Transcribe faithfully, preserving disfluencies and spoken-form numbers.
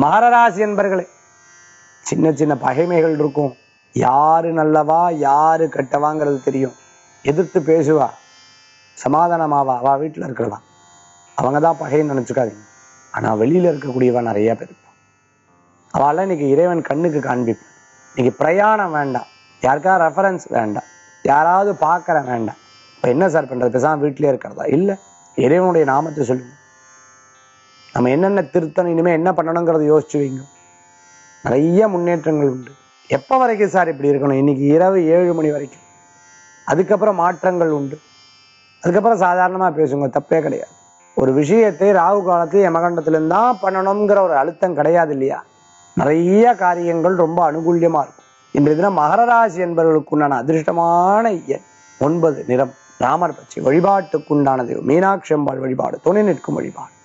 மகர ராசி என்பர்களே, சின்ன சின்ன பகைமைகள் இருக்கும். யாரு நல்லவா யாரு கெட்டவாங்கிறது தெரியும். எதிர்த்து பேசுவா, சமாதானமாவா, அவ வீட்டுல இருக்கிறவா, அவங்கதான் பகைன்னு நினைச்சுக்காதீங்க. ஆனா வெளியில இருக்கக்கூடியவா நிறைய பேர் இருப்பான். அவளை இன்னைக்கு இறைவன் கண்ணுக்கு காண்பிப்பான். இன்னைக்கு பிரயாணம் வேண்டாம், யாருக்கா ரெஃபரன்ஸ் வேண்டாம், யாராவது பார்க்கற வேண்டாம். இப்ப என்ன சார் பண்றது, பேசாம வீட்டிலேயே இருக்கிறதா? இல்ல, இறைவனுடைய நாமத்தை சொல்லுங்க. நம்ம என்னென்ன திருத்தணும், இனிமே என்ன பண்ணணுங்கிறத யோசிச்சு வைங்க. நிறைய முன்னேற்றங்கள் உண்டு. எப்ப வரைக்கும் சார் இப்படி இருக்கணும்? இன்னைக்கு இரவு ஏழு மணி வரைக்கும். அதுக்கப்புறம் மாற்றங்கள் உண்டு. அதுக்கப்புறம் சாதாரணமா பேசுங்க, தப்பே கிடையாது. ஒரு விஷயத்தை ராகு காலத்துல யமகண்டத்திலிருந்து தான் பண்ணணுங்கிற ஒரு அழுத்தம் கிடையாது இல்லையா? நிறைய காரியங்கள் ரொம்ப அனுகூல்யமா இருக்கும். இன்றைய தினம் மகர ராசி என்பவர்களுக்குண்டான அதிர்ஷ்டமான எண் ஒன்பது. நிறம் ராமர் பச்சை. வழிபாட்டுக்குண்டான தெய்வம் மீனாட்சி அம்பாள் வழிபாடு துணை நிற்கும் வழிபாடு.